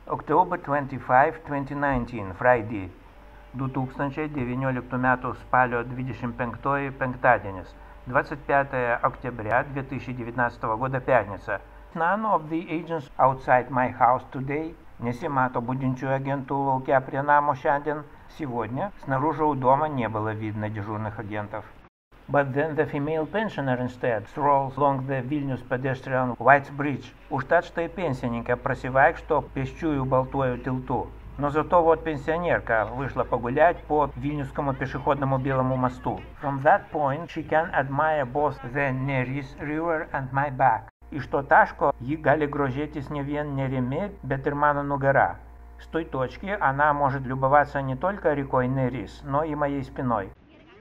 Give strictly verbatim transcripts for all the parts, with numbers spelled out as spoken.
October twenty-fifth, twenty nineteen, Friday. du tūkstančiai devynioliktų metų спалio двадцать пятое penktadienis. двадцать пятое октября две тысячи девятнадцатого года пятница. None of the agents outside my house today. Несимато будинчую агенту лауке при наму šiandien. Сегодня снаружи у дома не было видно дежурных агентов. But then the female pensioner instead strolls along the Vilnius pedestrian White Bridge. Užtat štai pensininkai prasivaikšto пещую Балтуoju tiltu. Но зато вот пенсионерка вышла погулять по Вильнюсскому пешеходному белому мосту. From that point she can admire both the Neris river and my back. Iš to taško ji gali grožėtis не vien Nerimi, bet ir mano nugara. С той точки она может любоваться не только рекой Нерис, но и моей спиной.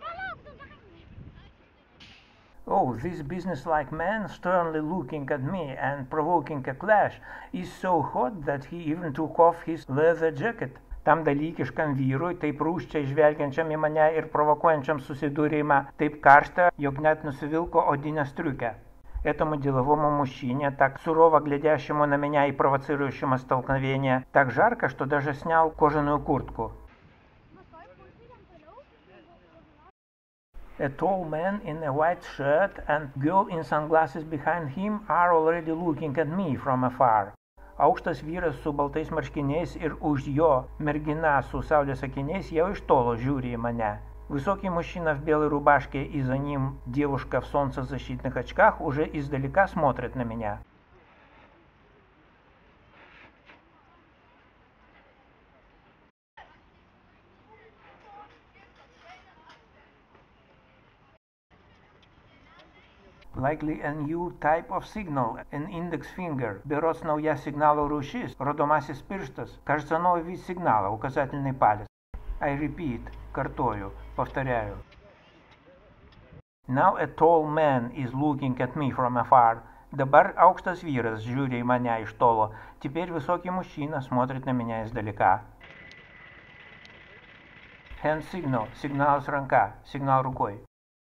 Oh, this business-like man, sternly looking at me and provoking a clash, is so hot that he even took off his leather jacket. Tam dalykiškam vyrui, taip rūsčiai žvelgiančiam į mane ir provokuojančiam susidūrimą, taip karšta, jog net nusivilko odinę striukę. Этому деловому мужчине, так сурово глядящему на меня и провоцирующему столкновение, так жарко, что даже снял кожаную куртку. A tall man in a white shirt and girl in sunglasses behind him are already looking at me from afar. Aukštas vyras su baltais marškiniais ir už jo mergina su saulės akiniais jau iš tolo žiūri į mane. Высокий мужчина в белой рубашке и за ним девушка в солнцезащитных очках уже издалека смотрят на меня. Likely a new type of signal, an index finger. Берется nauja signalo rūšis, rodomasis pirštas. Кажется, новый вид сигнала, указательный палец. I repeat, картою, повторяю. Now a tall man is looking at me from afar. Dabar aukštas vyras žiūri į mane iš tolo. Теперь высокий мужчина смотрит на меня издалека. Hand signal, сигнал с ранка, сигнал рукой.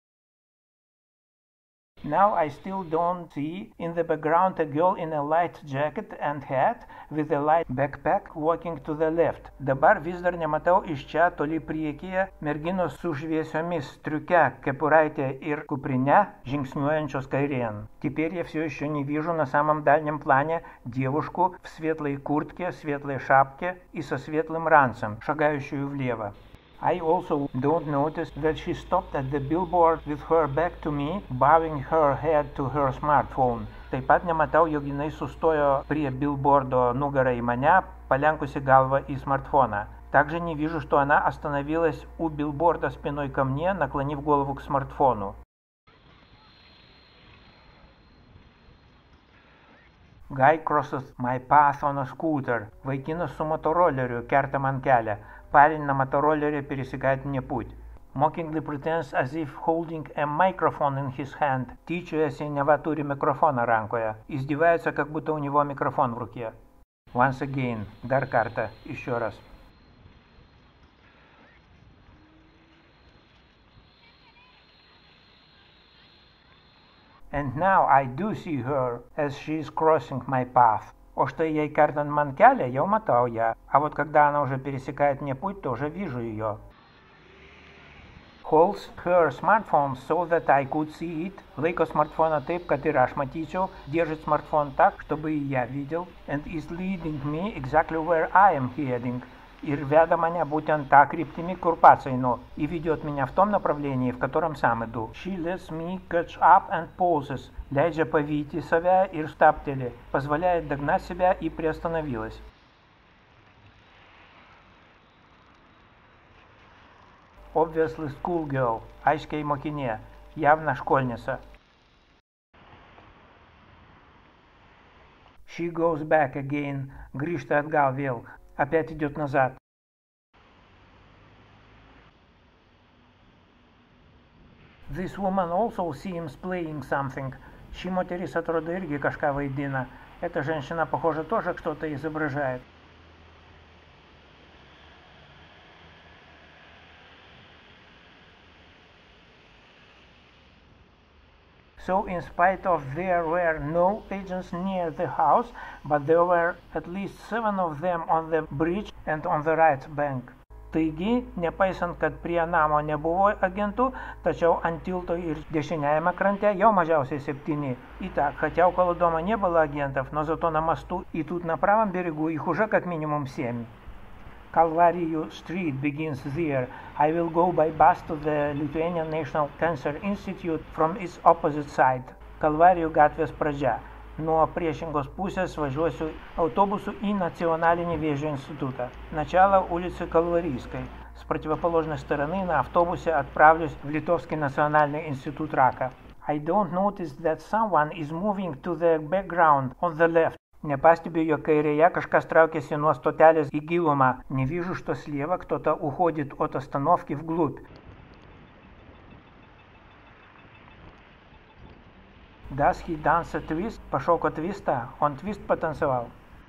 Now I still don't see in the background a girl in a light jacket and hat with a light backpack walking to the left. Dabar vis dar nematau iš čia toli priekyje merginos su šviesiomis striuke, kepuraitė ir kuprine, žingsniuojančios kairėn. Теперь я все еще не вижу на самом дальнем плане девушку в светлой куртке, светлой шапке и со светлым ранцем, шагающую влево. I also don't notice that she stopped at the billboard with her back to me, bowing her head to her smartphone. Taip pat nematau, jog jinai sustojo prie billboardo nugarą į mane, palenkusi galvą į смартфона. Также не вижу, что она остановилась у билборда спиной ко мне, наклонив голову к смартфону. Guy crosses my path on a scooter. Vaikinas su motoroleriu kerta man kelią. Парень на мотороллере пересекает мне путь. Mockingly pretends as if holding a microphone in his hand. Tyčiojasi, neva turi микрофона ранкоje. Издевается, как будто у него микрофон в руке. Once again. Dar kartą. Еще раз. And now I do see her as she is crossing my path. О štai jai kertant man kelią, jau matau ją, а вот когда она уже пересекает мне путь, тоже вижу ее. Holds her smartphone so that I could see it. Laiko смартфона taip, kad ir aš matyčiau. Держит смартфон так, чтобы и я видел. And is leading me exactly where I am heading. Ir veda mane būtent tą kryptimį, kur pats einu. И ведет меня в том направлении, в котором сам иду. She lets me catch up and pauses. Leidžia pavyti save ir stabteli. Позволяет догнать себя и приостановилась. Obviously schoolgirl. Aiškiai mokinė. Явно школьница. She goes back again. Grįžta atgal vėl. Опять идет назад. This woman also seems playing something. Ši moteris atrodo irgi kažką vaidina. Эта женщина, похоже, тоже что-то изображает. So in spite of there were no agents near the house, but there were at least seven of them on the bridge and on the right bank. Taigi, nepaisant, kad prie namo nebuvo agentų, tačiau ant tilto ir дешиняема крante jau mažiausiai septyni. Итак, хотя около дома не было агентов, но зато на мосту и тут на правом берегу их уже как минимум семь. Kalvarijų Street begins there. I will go by bus to the Lithuanian National Cancer Institute from its opposite side. Kalvarijų gatvės pradžia. Nuo priešingos pusės važiuosiu autoбусу и Национальный вежью института. Начало улицы Калварийской. С противоположной стороны на автобусе отправлюсь в Литовский национальный институт рака. I don't notice that someone is moving to the background on the left. Nepastebiu, jog kairėje kažkas traukiasi nuo stotelės į gilumą. Не вижу, что слева кто-то уходит от остановки вглубь. Does he dance a twist? Пошоко твиста? Он твист потанцевал.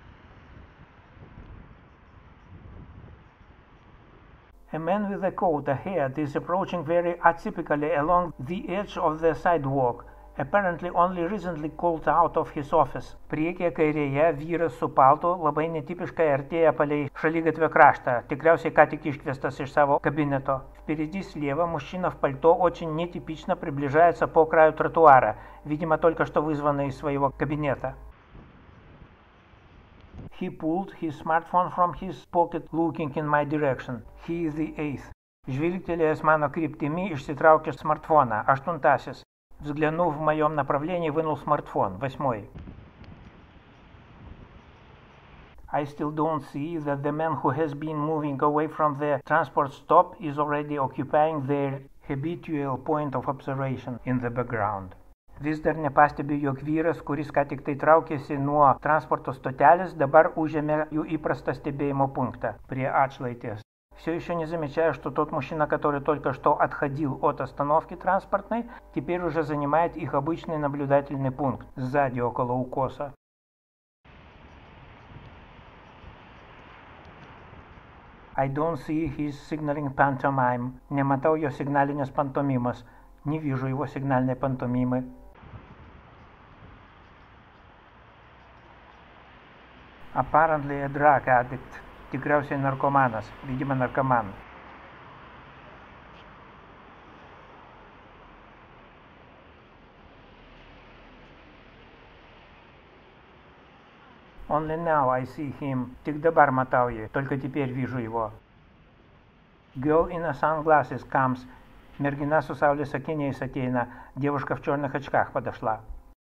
A man with a coat ahead is approaching very atypically along the edge of the sidewalk. Apparently only recently called out of his office. Priekyje kairėje vyras su paltu labai netipiškai artėja palei šaligatvio краштą, tikriausiai ką tik iškviestas iš savo кабинета. Впереди слева мужчина в пальто очень нетипично приближается по краю тротуара, видимо, только что вызванный из своего кабинета. He pulled his smartphone from his pocket, looking in my direction. He is the eighth. Žvilgtelėjęs mano kryptimi išsitraukė смартфона, aštuntasis. Взглянув в моем направлении, вынул смартфон, восьмой. I still don't see that the man who has been moving away from the transport stop is already occupying their habitual point of observation in the background. Vis dar nepastebiu, jog vyras, kuris ką tik tai traukėsi nuo transporto stotelės, dabar užėmė jų įprastą stebėjimo punktą prie atšlaitės. Все еще не замечаю, что тот мужчина, который только что отходил от остановки транспортной, теперь уже занимает их обычный наблюдательный пункт сзади около укоса. I don't see his signaling pantomime. Не matau jo signalinės pantomimos. Не вижу его сигнальной пантомимы. Apparently a drug addict. Tikriausiai narkomanas, видимо, наркоман. Only now I see him. Tik dabar matau jį, только теперь вижу его. Girl in a sunglasses comes. Mergina su saulės akiniais ateina. Девушка в черных очках подошла.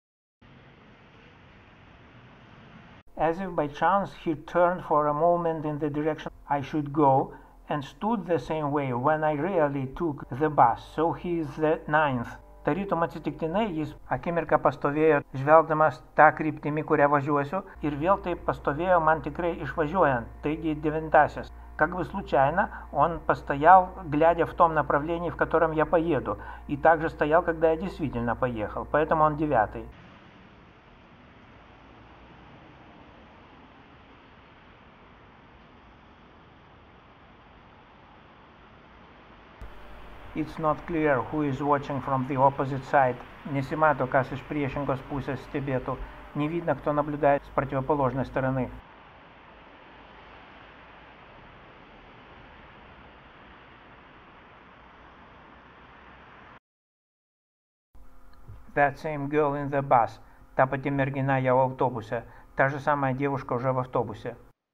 As if by chance, he turned for a moment in the direction I should go and stood the same way when I really took the bus, so he is the ninth. Tarytum atsitiktinai jis akimirką pastovėjo, žvelgdamas tą kryptimį, kurią važiuosiu, ir vėl taip pastovėjo man tikrai išvažiuojant, taigi девятнадцатый. Как бы случайно, он постоял, глядя в том направлении, в котором я поеду, и также стоял, когда я действительно поехал, поэтому он девятый. It's not clear who is watching from the opposite side. Нesimato, kas iš priešingos pusės stebėtų. Не видно, кто наблюдает с противоположной стороны. That same girl in the bus. Та пати мергина я в автобусе. Та же самая девушка уже в автобусе.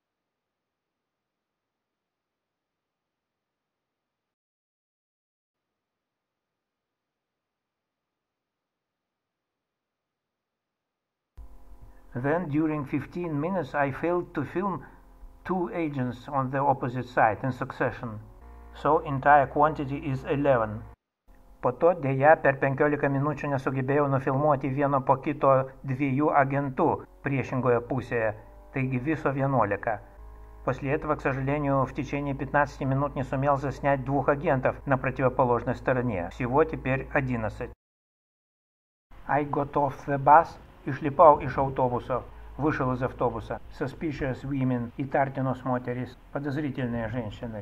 Then, during fifteen minutes, I failed to film two agents on the opposite side in succession. So, entire quantity is eleven. Po to, dėja, per penkiolika minučių nesugebėjau nufilmuoti vieno po kito dviejų agentų priešинgoje pusėje, taigi viso vienuolika. После этого, к сожалению, в течение пятнадцати минут не сумел заснять двух агентов на противоположной стороне. Всего теперь одиннадцать. I got off the bus. Išlipau iš autobuso, вышел из автобуса. Suspicious women, įtartinos moterys, подозрительные женщины.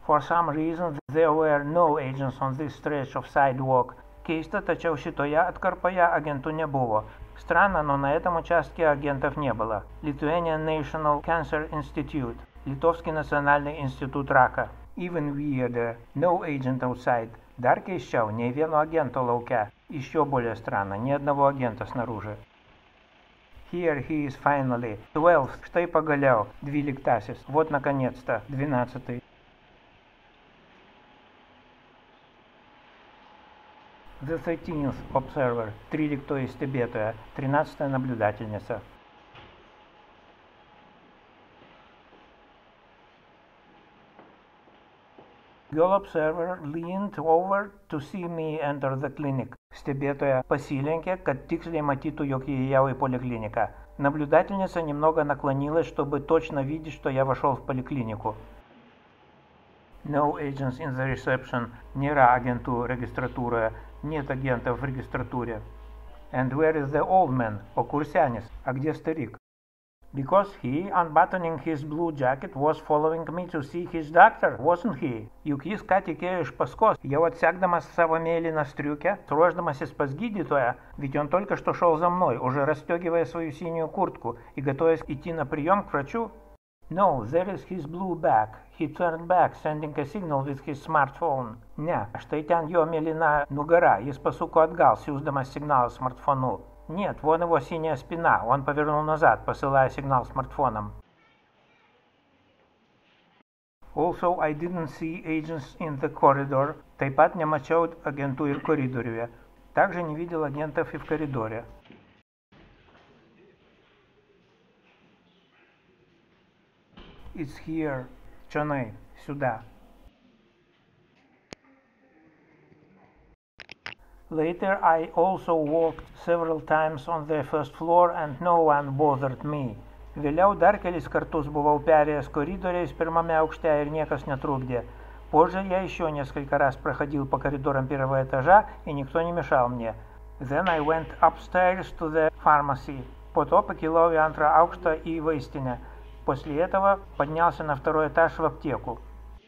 For some reason there were no agents on this stretch of sidewalk. Keista, tačiau šitoje atkarpoje agentų nebuvo. Странно, но на этом участке агентов не было. Lithuanian National Cancer Institute. Литовский национальный институт рака. Even weirder. No agent outside. Dar keisčiau, nei vieno agento lauke. Еще более странно, ни одного агента снаружи. Here he is finally. Twelfth. Štai pagaliau. Dvyliktasis. Вот наконец-то. Двенадцатый. The thirteenth observer. Триliktoji stebėtoja. Тринадцатая наблюдательница. Girl observer leaned over to see me enter the clinic. Stebėtoja pasilenkė, kad tiksliai маtytų, jog я įėjau į поликлинику. Наблюдательница немного наклонилась, чтобы точно видеть, что я вошел в поликлинику. No agents in the reception. Нера агенту регистратура. Нет агентов в регистратуре. And where is the old man? O kur senis? А где старик? Because he, unbuttoning his blue jacket, was following me to see his doctor, wasn't he? Juk jis ką tik ėjo iš paskos, jau atsekdamas savo mėlyną striukę, ruoždamasis pas gydytoją, ведь он только что шел за мной, уже расстегивая свою синюю куртку и готовясь идти на прием к врачу. No, there is his blue bag. He turned back, sending a signal with his smartphone. Ne, štai ten jo mėlyna nugara, jis pasuko atgal, siųsdamas signalą смартфону. Нет, вон его синяя спина, он повернул назад, посылая сигнал смартфоном. Also, I didn't see agents in the corridor. Taip pat nemačiau agentų ir koridoriuje. Также не видел агентов и в коридоре. It's here. Čionai, сюда. Later, I also walked several times on the first floor and no one bothered me. Vėliau dar kelis kartus buvau perėjęs коридорės pirmame aukšte ir niekas нетрудно. Позже я еще несколько раз проходил по коридорам первого этажа и никто не мешал мне. Then I went upstairs to the pharmacy. Po to pakilau į antrą aukštą į vaistinę. После этого поднялся на второй этаж в аптеку.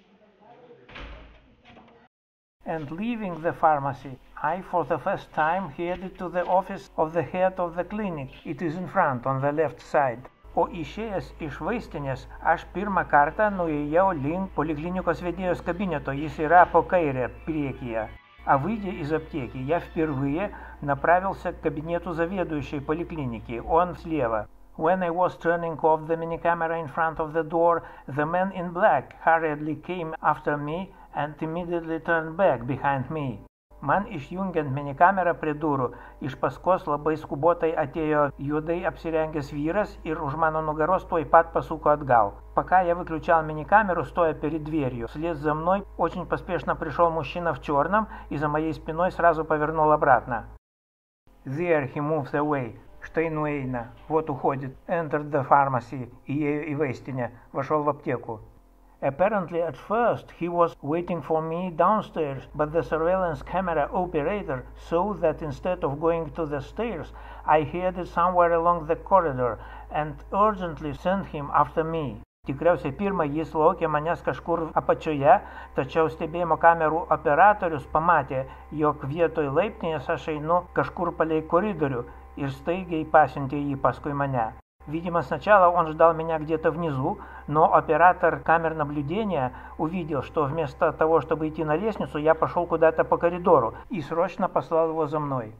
And leaving the pharmacy, I for the first time headed to the office of the head of the clinic. It is in front, on the left side. O išėjęs iš vaistinės, aš pirmą kartą nuėjau link poliklinikos vedėjos kabineto, jis yra по kairę priekyje. А выйдя из аптеки, я впервые направился к кабинету заведующей поликлиники, он слева. When I was turning off the minicamera in front of the door, the man in black hurriedly came after me and immediately turned back behind me. Man išjungiant minikamerą prie durų, iš paskos labai skubotai atėjo juodai apsirengęs vyras ir už mano nugaros tuoj pat пасуко отгал. Пока я выключал миникамеру, стоя перед дверью, вслед за мной очень поспешно пришел мужчина в черном и за моей спиной сразу повернул обратно. There he moves away. Штейнуэйна. Вот уходит. Entered the pharmacy. И и вестине. Вошел в аптеку. Apparently at first he was waiting for me downstairs, but the surveillance camera operator saw that instead of going to the stairs, I headed somewhere along the corridor and urgently sent him after me. Tikriausiai pirmą jis laukė manęs kažkur apačioje, tačiau stebėjimo kamerų operatorius pamatė, jog vietoj laiptinės aš einu kažkur palei koridorių ir staigiai pasiuntė jį paskui mane. Видимо, сначала он ждал меня где-то внизу, но оператор камер наблюдения увидел, что вместо того, чтобы идти на лестницу, я пошел куда-то по коридору и срочно послал его за мной.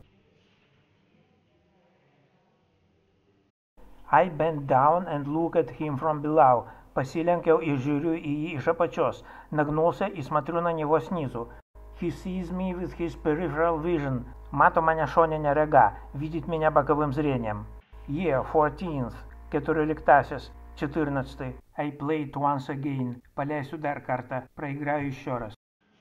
I bent down and looked at him from below. Pasilenkiau ir žiūriu į jį iš apačios. Nagнулся и смотрю на него снизу. He sees me with his peripheral vision. Mato mane šoninė rega. Видит меня боковым зрением. Yeah, fourteenth. Keturioliktasis. Четырнадцатый. I played once again. Paleisiu dar kartą. Проиграю еще раз.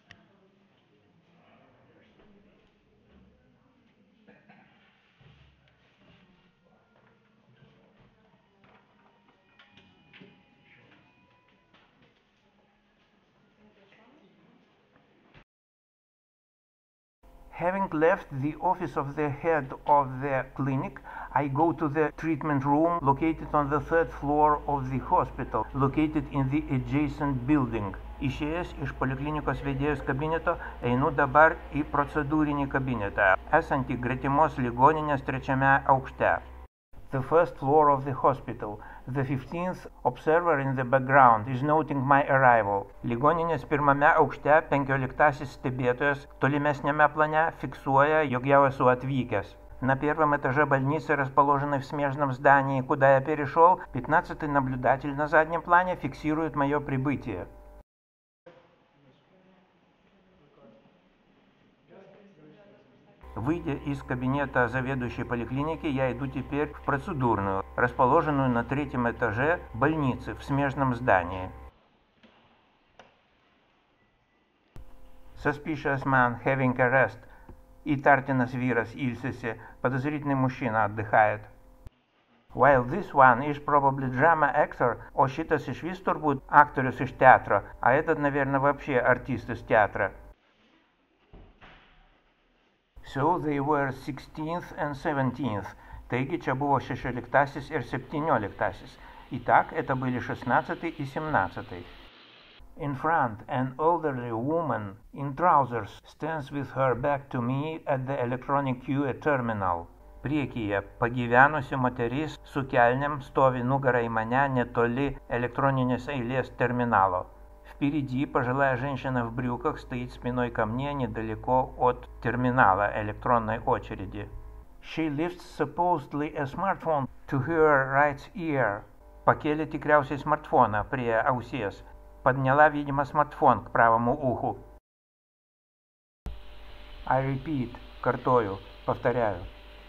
Having left the office of the head of the clinic, I go to the treatment room located on the third floor of the hospital, located in the adjacent building. Išėjęs iš poliklinikos vedėjos kabineto, einu dabar į procedūrinį kabinetą, esantį gretimos ligoninės trečiame aukšte. The first floor of the hospital. The fifteenth observer in the background is noting my arrival. Ligoninės pirmame aukšte penkioliktasis stebėtojas tolimesnėme plане fiksuoя, jog jau esu atvykęs. На первом этаже больницы, расположенной в смежном здании, куда я перешел, пятнадцатый наблюдатель на заднем плане фиксирует мое прибытие. Выйдя из кабинета заведующей поликлиники, я иду теперь в процедурную, расположенную на третьем этаже больницы в смежном здании. Suspicious man having arrest. Įtartinas vyras ilsisi, подозрительный мужчина отдыхает. While this one is probably drama actor, о šitas išvis turbūt aktorius iš teatro, а этот, наверное, вообще артист из театра. So they were sixteenth and seventeenth. Taigi čia buvo šešioliktasis ir septynioliktasis. Итак, это были шестнадцатый и семнадцатый. In front, an elderly woman in trousers stands with her back to me at the electronic queue terminal. Priekyje pagyvenusi moteris su kelnėm stovi nugara į mane netoli elektroninės eilės терминала. Впереди пожилая женщина в брюках стоит спиной ко мне недалеко от терминала электронной очереди. She lifts supposedly a smartphone to her right ear. Pakėlė tikriausiai смартфона prie ausies. Подняла, видимо, смартфон к правому уху. I repeat, картою, повторяю.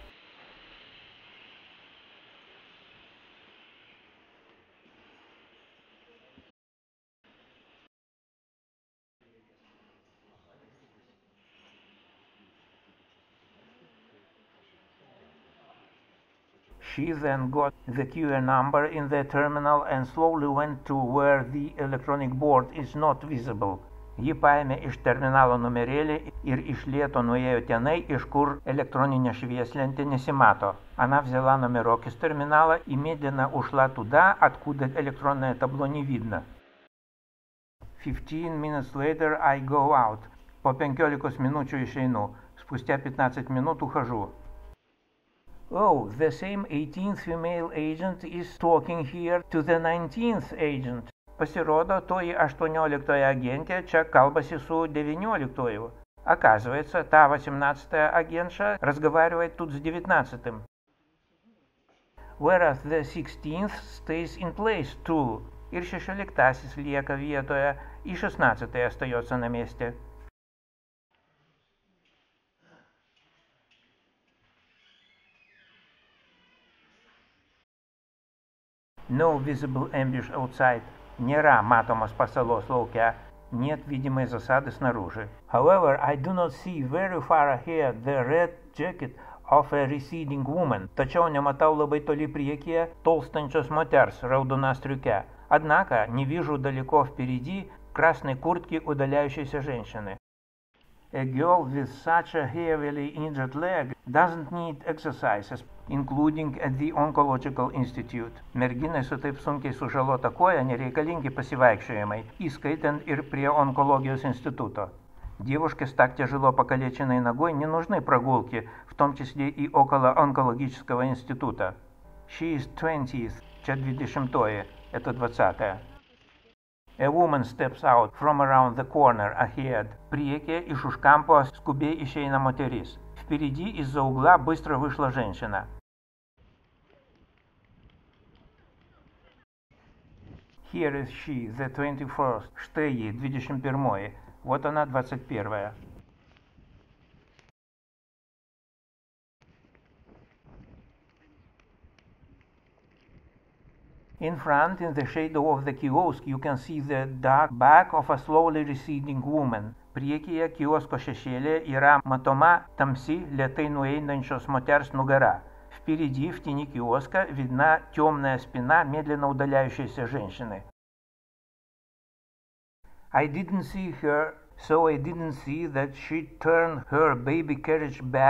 She then got the Q A number in the terminal and slowly went to where the electronic board is not visible. Ji paėmė iš terminalo numerėlį ir iš lėto nuėjo tenai, iš kur elektroninė švieслентė несимато. Она взяла номерок из терминала и медленно ушла туда, откуда электронное табло не видно. Fifteen minutes later I go out. Po penkiolikos minučių išeinu. Спустя пятнадцать минут ухожу. Oh, the same eighteenth female agent is talking here to the nineteenth agent. Pasirodo, toji aštuonioliktoji agentė čia kalbasi su девятнадцатую. Оказывается, та восемнадцатая агентша разговаривает тут с девятнадцатым. Whereas the sixteenth stays in place too. Ir šešioliktasis lieka vietoje, и шестнадцатый остается на месте. No visible ambush outside. Нера матомos pasalos lauke. Нет видимой засады снаружи. However, I do not see very far ahead the red jacket of a receding woman. Tačiau nematau labai toli priekyje толстанčios moters раудона striuke. Однако не вижу далеко впереди красной куртки удаляющейся женщины. A girl with such a heavily injured leg doesn't need exercises, including at the Oncological Institute. Merginai su taip sunkiai sužalota koja nereikalingi pasivaikščiojimai, įskaitant ir prie онкологijos института. Девушке с так тяжело покалеченной ногой не нужны прогулки, в том числе и около онкологического института. She is twentieth, čia dvidešimtoji, это двадцатая. A woman steps out from around the corner ahead. Priekyje iš už kampo skubiai išeina moteris. Впереди из-за угла быстро вышла женщина. Here is she, the twenty-first. Štai ji, dvidešimt pirmoji. Вот она, двадцать первая. In front, in the shadow of the kiosk, you can see the dark back of a slowly receding woman. Priekyje kiosko šešėlė yra matoma tamsi, lėtai nueinančios moters нугара. Впереди, в тени киоска, видна темная спина медленно удаляющейся женщины. I didn't see her, so I didn't see that she turned her baby carriage back.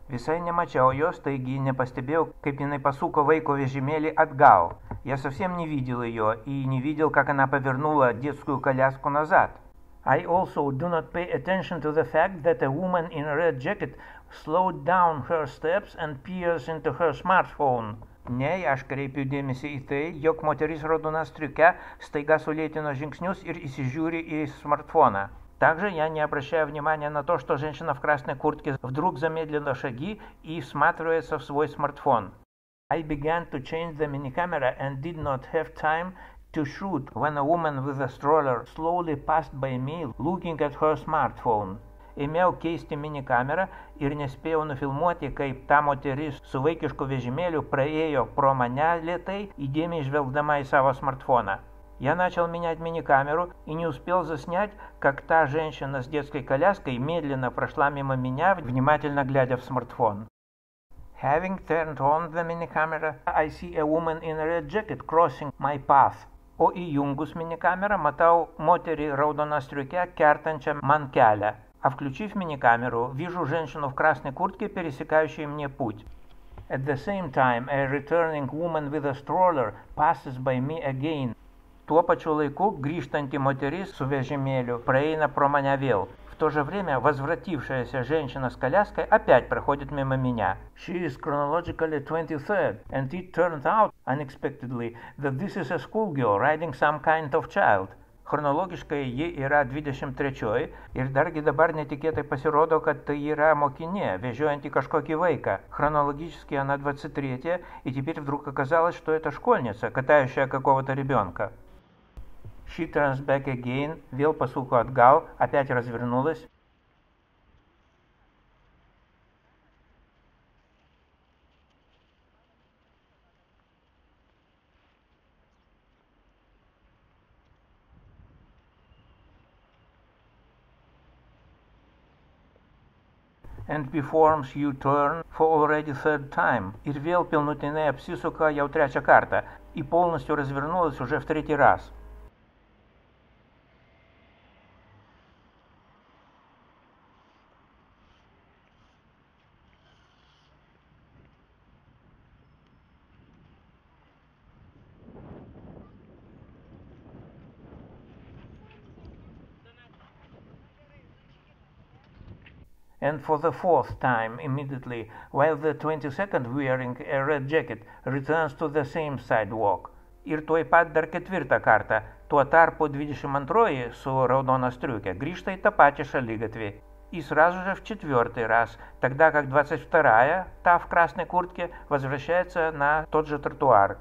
Visai nemačiau jos, taigi непостебел, kaip jinai пасука vaiko vežimėlį atgal. Я совсем не видел ее и не видел, как она повернула детскую коляску назад. I also do not pay attention to the fact that a woman in a red jacket slowed down her steps and peers into her smartphone. Nei, aš kreipiu dėmesį į tai, jog moteris raudona striuke staiга sulėtino žingsnius ir įsižiūri į смартфона. Также я не обращаю внимания на то, что женщина в красной куртке вдруг замедлила шаги и всматривается в свой смартфон. I began to change the minicamera and did not have time to shoot when a woman with a stroller slowly passed by me looking at her smartphone. Ėmiau keisti minikamerą ir nespėjau nufilmuoti, kaip ta moteris su vaikišku vežimėliu praėjo pro mane lėtai, įdėmiai žvelgdама į savo смартфона. Я начал менять миникамеру и не успел заснять, как та женщина с детской коляской медленно прошла мимо меня, внимательно глядя в смартфон. Having turned on the minicamera, I see a woman in a red jacket crossing my path. O įjungus миникамерą, matau moterį рaudoną striukę, kertančią man kelią. А включив миникамеру, вижу женщину в красной куртке, пересекающую мне путь. At the same time, a returning woman with a stroller passes by me again. Tuo pačiu laiku grįžtanti moteris su vežimėliu praeina про меня vėl. В то же время возвратившаяся женщина с коляской опять проходит мимо меня. She is chronologically twenty-third, and it turned out unexpectedly that this is a schoolgirl riding some kind of child. Chronologiškai ji yra dvidešimt trečioji ir dargi dabar netikėtai pasirodo, kad tai yra mokinė, vežiojanti kažkokį vaiką. Хронологически она двадцать третья, и теперь вдруг оказалось, что это школьница, катающая какого-то ребенка. She turns back again, vėl pasuko atgal, опять развернулась. And performs U-turn for already third time. Ir vėl pilnutinai apsisuka jau trečią kartą. И полностью развернулась уже в третий раз. And for the fourth time immediately, while the twenty-second, wearing a red jacket, returns to the same sidewalk. Ir tuoj pat dar ketvirtą kartą, tuo tarpu dvidešimt antroji su раудона striuke grįžta į tą pačią šaligatvį. И сразу же в четвертый раз, тогда как двадцать вторая, та в красной куртке, возвращается на тот же тротуар.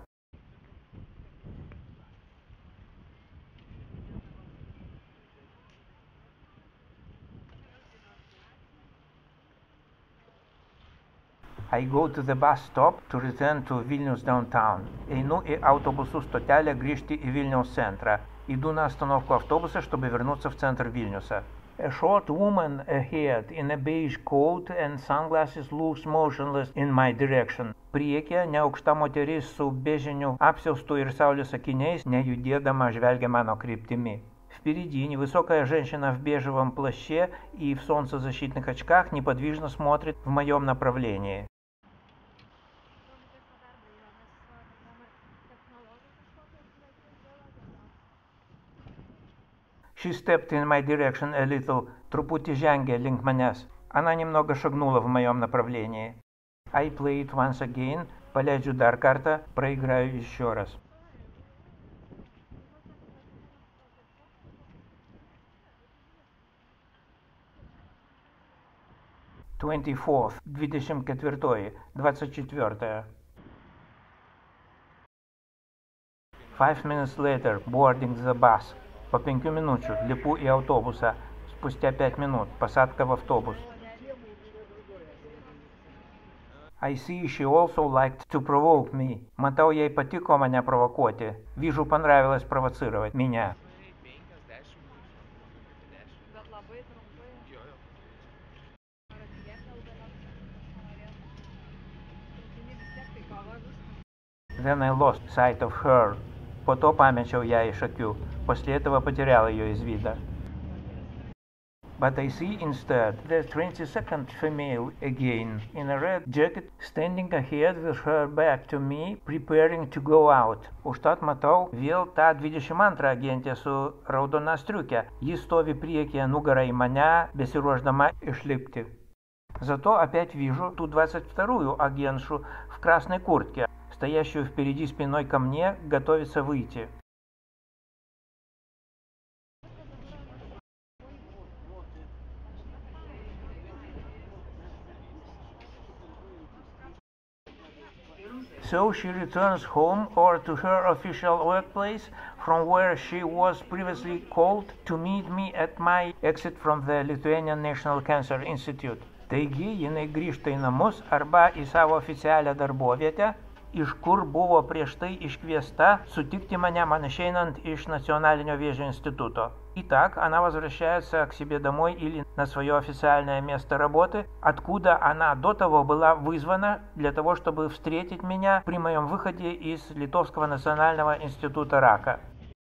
I go to the bus stop to return to Vilnius downtown. Einu į autobusų stotelę grįžti į Vilniaus centrą. Иду на остановку автобуса, чтобы вернуться в центр Вильнюса. A short woman ahead in a beige coat and sunglasses looks motionless in my direction. Priekyje neaukšta moteris su bežiniu apsiaustu ir saulės akiniais, nejudėdama žvelgia mano kryptimi. Впереди невысокая женщина в бежевом плаще и в солнцезащитных очках неподвижно смотрит в моем направлении. She stepped in my direction a little, трупути žengė link manęs. Она немного шагнула в моем направлении. I play it once again, полежу дар карта, проиграю еще раз. twenty-fourth, двадцать четвертое, двадцать четвертое. Five minutes later, boarding the bus. По penkių minučių lipu į autobusą. Спустя пять минут, посадка в автобус. I see she also liked to provoke me. Matau, jai patiko mane provokuoti. Вижу, понравилось провоцировать меня. Then I lost sight of her. Po to pamečiau ją iš akių. После этого потерял ее из вида. But I see instead the twenty-second female again, in a red jacket, standing ahead with her back to me, preparing to go out. Užtat matau vėl tą dvidešimt antrą agentę su raudona striuke. Ji stovi priekyje nugara į mane, besiruoždama išlipti. Зато опять вижу ту двадцать вторую агентшу в красной куртке, стоящую впереди спиной ко мне, готовится выйти. So she returns home or to her official workplace, from where she was previously called to meet me at my exit from the Lithuanian National Cancer Institute. Taigi, jinai grįžta į namus arba į savo oficialią darbovietę, iš kur buvo prieš tai iškviesta сутикти меня, man išeinant iš Национального вежьего института. Итак, она возвращается к себе домой или на свое официальное место работы, откуда она до того была вызвана для того, чтобы встретить меня при моем выходе из Литовского национального института рака.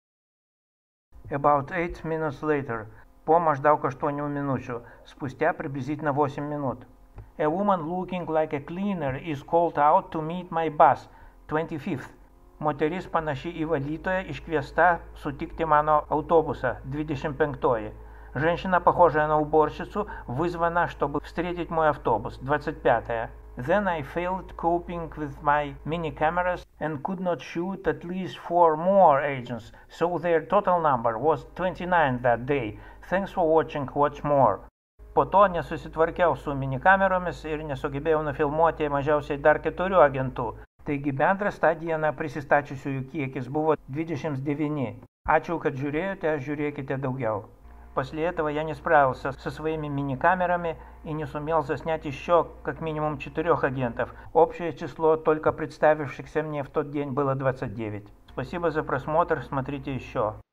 About eight minutes later. По maždaug aštuonių minučių, спустя приблизительно восемь минут. A woman looking like a cleaner is called out to meet my bus, twenty-fifth. Moteris panaši į valytoją iškviesta sutikti mano автобуса, двадцать пятый. Женщина, похожая на уборщицу, вызвана, чтобы встретить мой автобус, двадцать пятый. Then I failed coping with my mini cameras and could not shoot at least four more agents, so their total number was twenty-nine that day. Thanks for watching, watch more. Po to nesusitvarkiau su minikameromis ir nesugebėjau nufilmuoti mažiausiai dar keturių agentų. Taigi bendras tą dieną prisistačiusiųjų kiekis buvo двадцать девять. Ačiū, kad žiūrėjote, žiūrėkite daugiau. После этого я не справился со своими мини-камерами и не сумел заснять еще как минимум четырех агентов. Общее число только представившихся мне в тот день было двадцать девять. Спасибо за просмотр, смотрите еще.